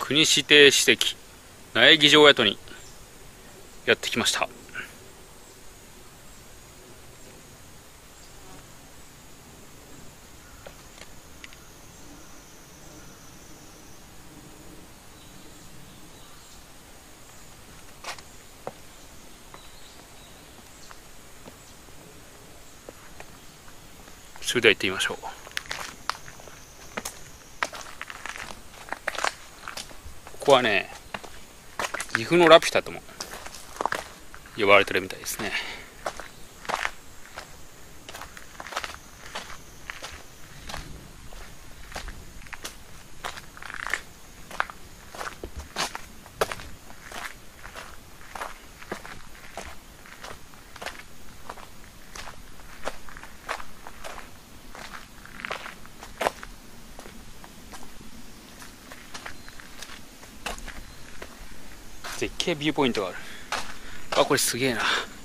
国指定史跡苗木城跡にやってきました。それでは行ってみましょう。ここはね、岐阜のラピュタとも呼ばれてるみたいですね。絶景ビューポイントがある。あ、これすげえな。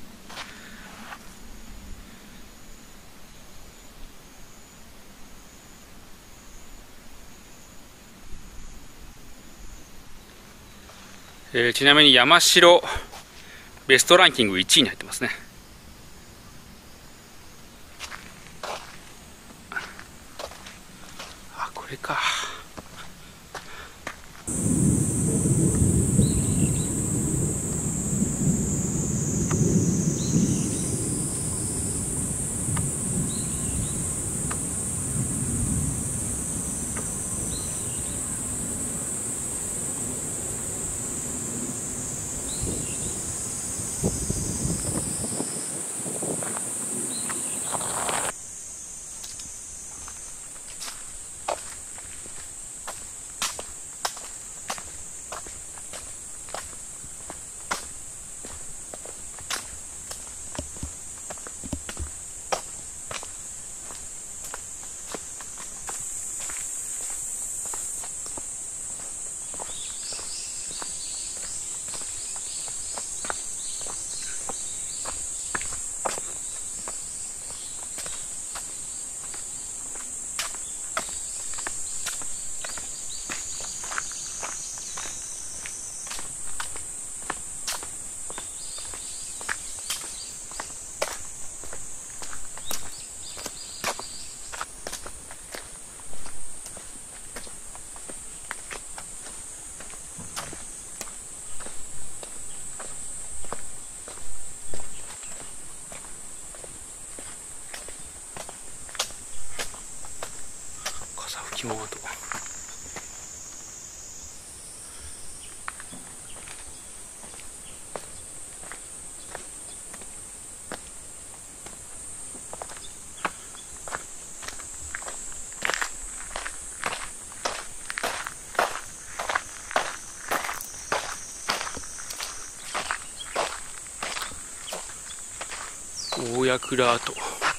ちなみに山城ベストランキング1位に入ってますね。あ、これか。風吹きも跡。大矢倉跡。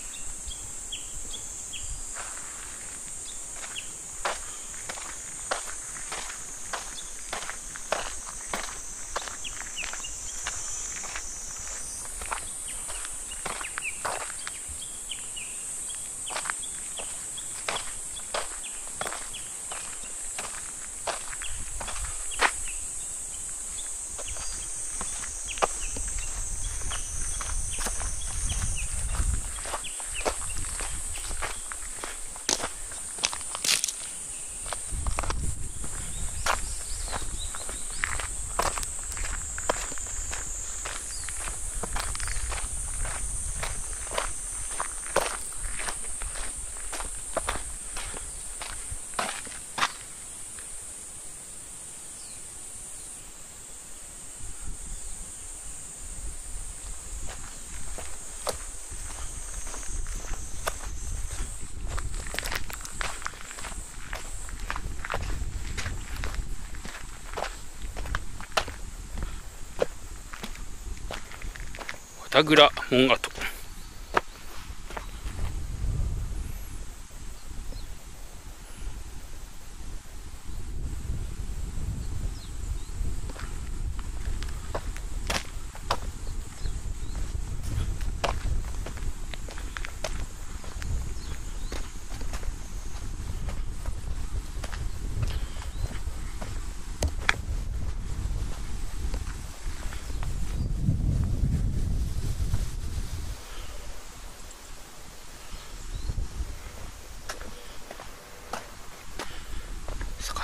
幡倉門跡。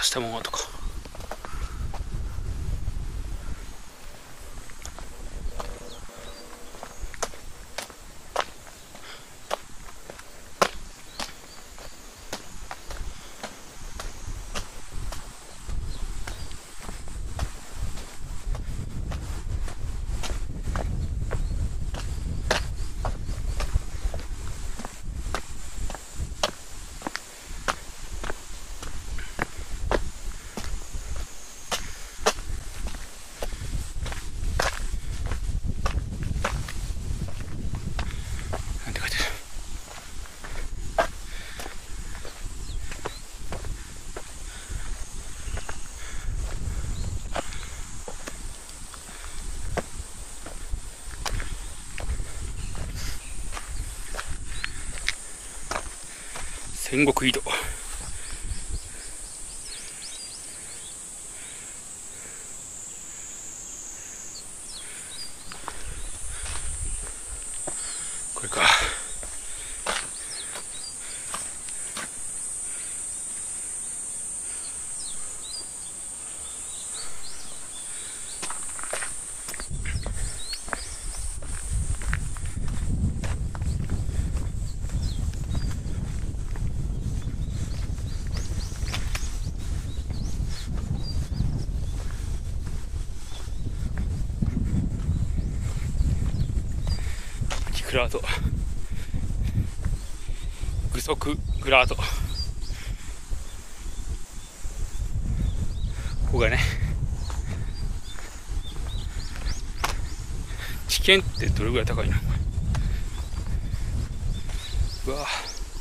したものとか。なんて書いてある。戦国井戸。これか。グラード、具足グラード、ここがね、地検ってどれぐらい高いの。うわ、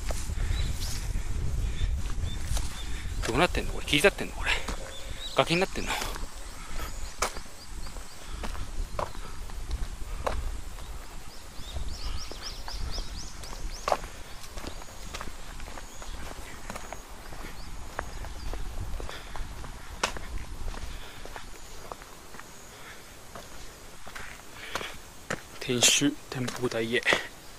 どうなってんのこれ、切り立ってんのこれ、崖になってんの。天守展望台へ。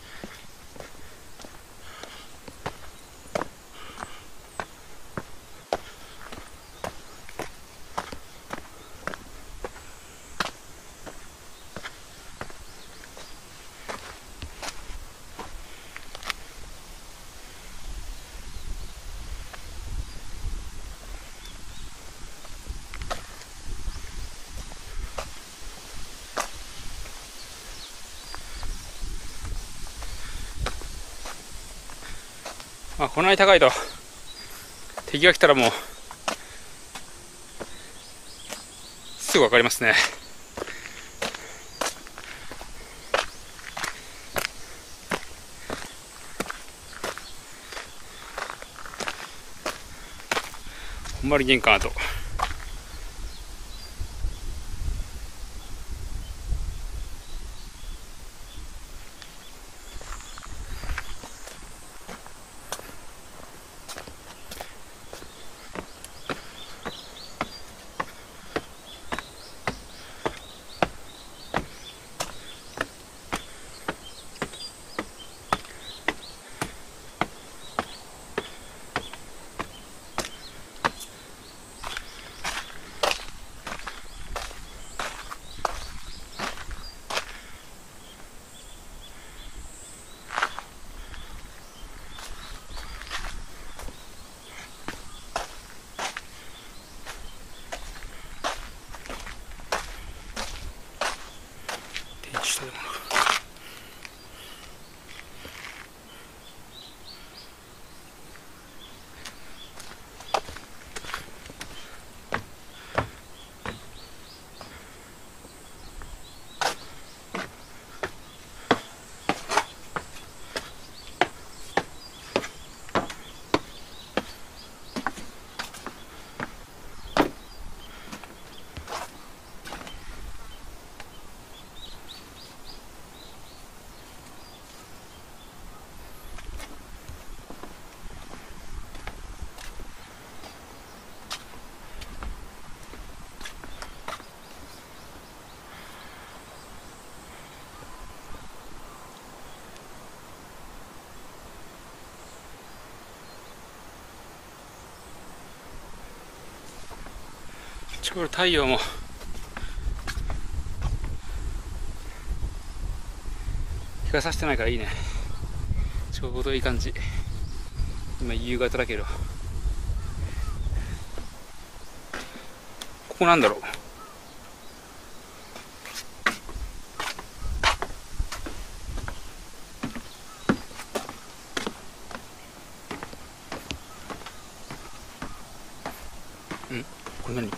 まあ、こんなに高いと敵が来たらもうすぐ分かりますね。ほんまに玄関跡。 ちょうど太陽も日が差してないからいいね。ちょうどいい感じ。今夕方だけど、ここなんだろう。これ何？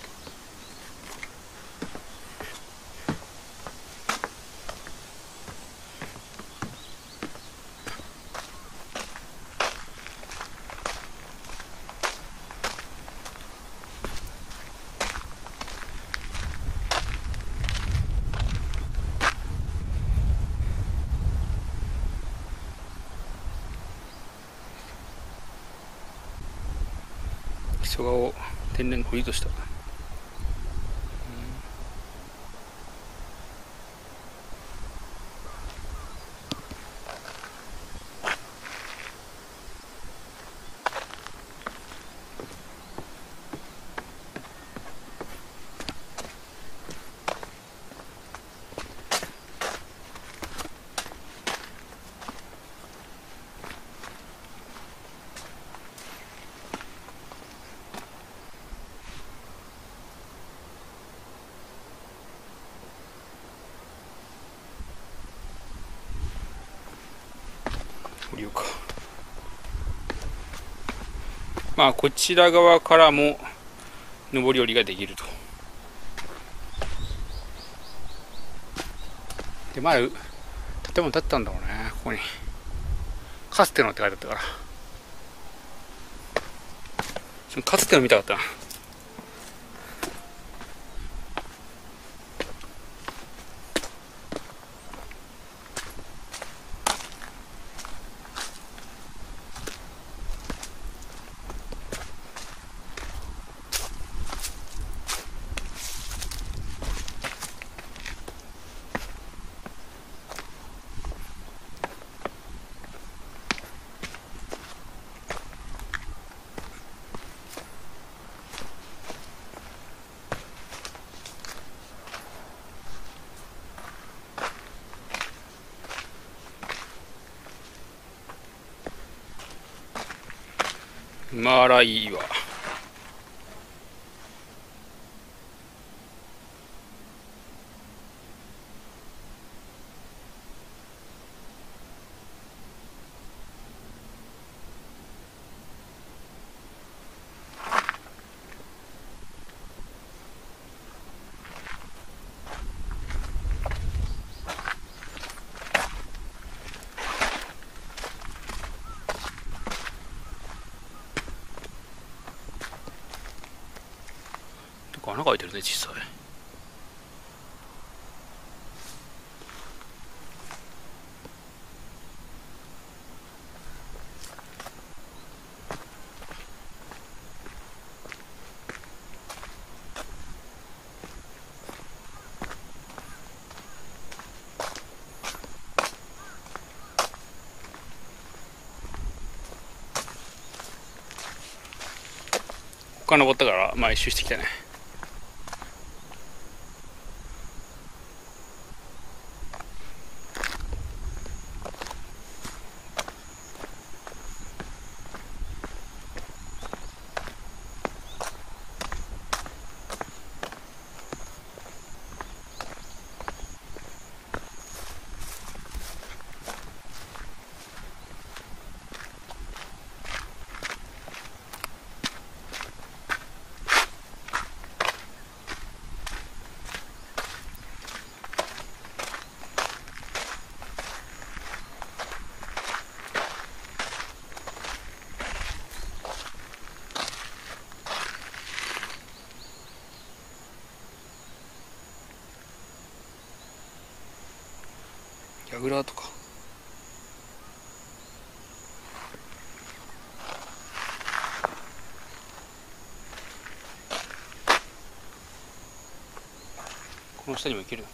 木曽川を天然堀とした。降りようか。まあこちら側からも上り下りができると。で前建物建ってたんだろうね、ここに。かつてのって書いてあったから、かつての見たかったな。マーライ岩。穴が開いてるね、実際。ここから登ったからまあ一周してきたね。ヤグラとか。この下にも行けるのか。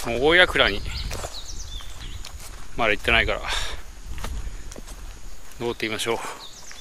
大矢倉にまだ行ってないから登ってみましょう。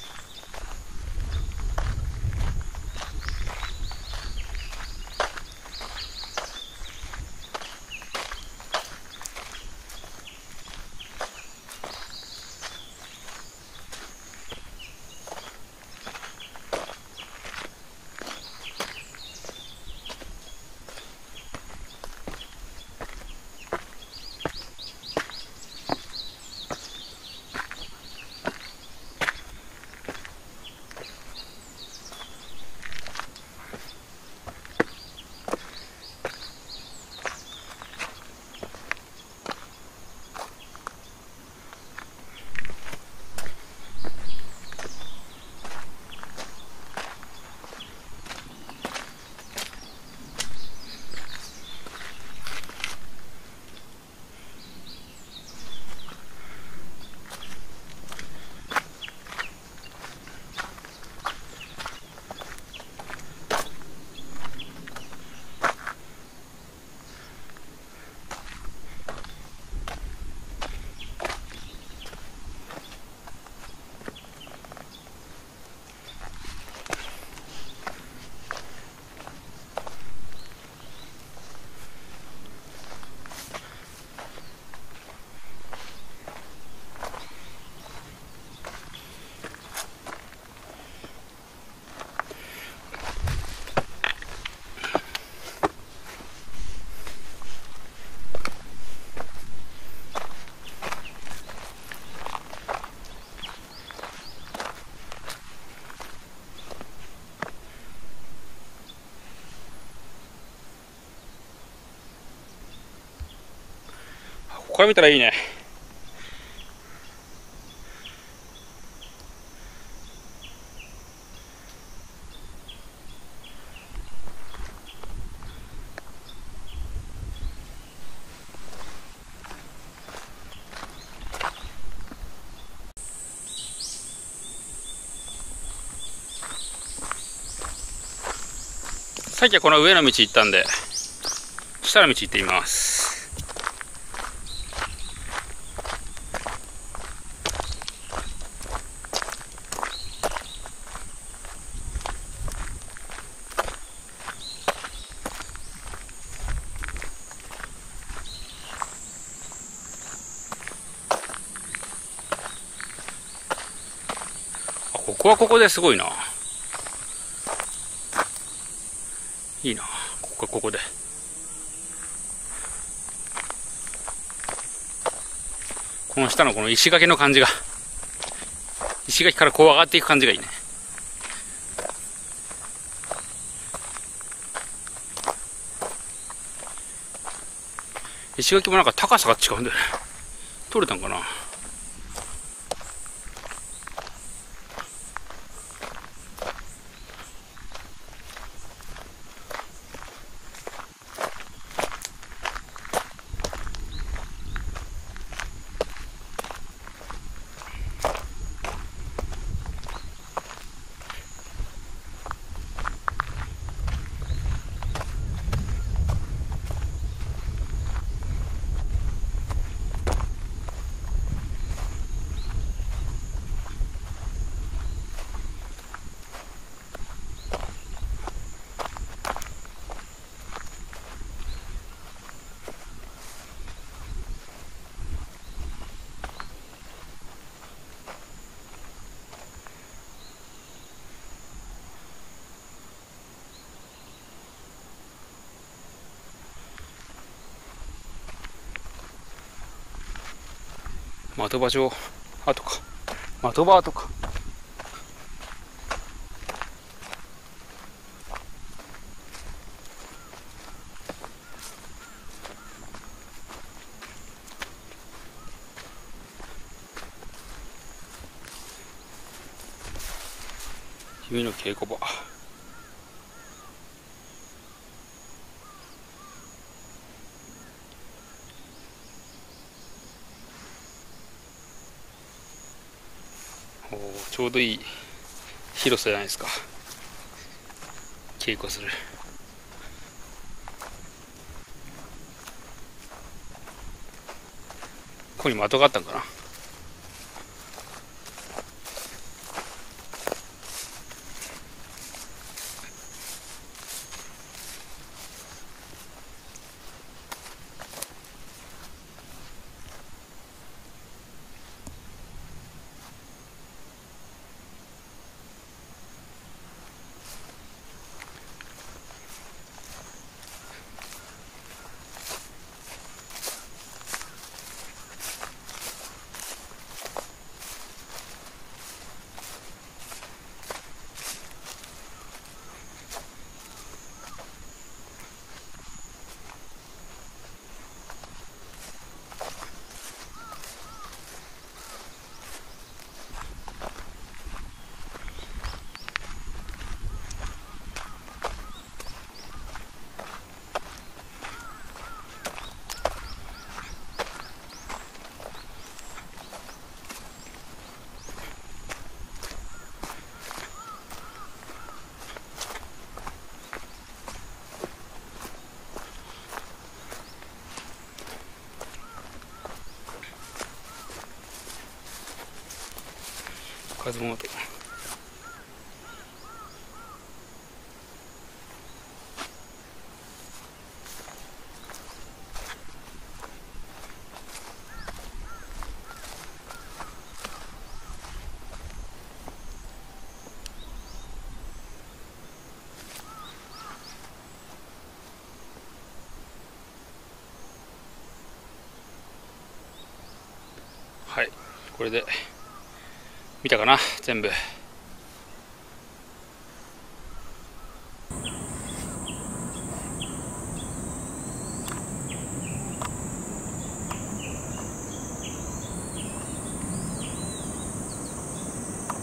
ここから見たらいいね。さっきはこの上の道行ったんで下の道行ってみます。ここはここですごいな。いいな、ここはここで。この下のこの石垣の感じが、石垣からこう上がっていく感じがいいね。石垣もなんか高さが違うんだよね。取れたんかな。的場城跡か、的場跡か。君の稽古場。ちょうどいい広さじゃないですか。稽古する。 ここに的があったんかな。数もはい、これで見たかな、全部。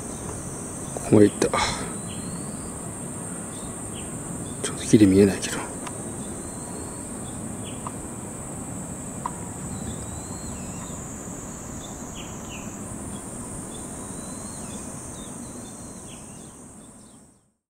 ここまでいった。ちょっと木で見えないけど。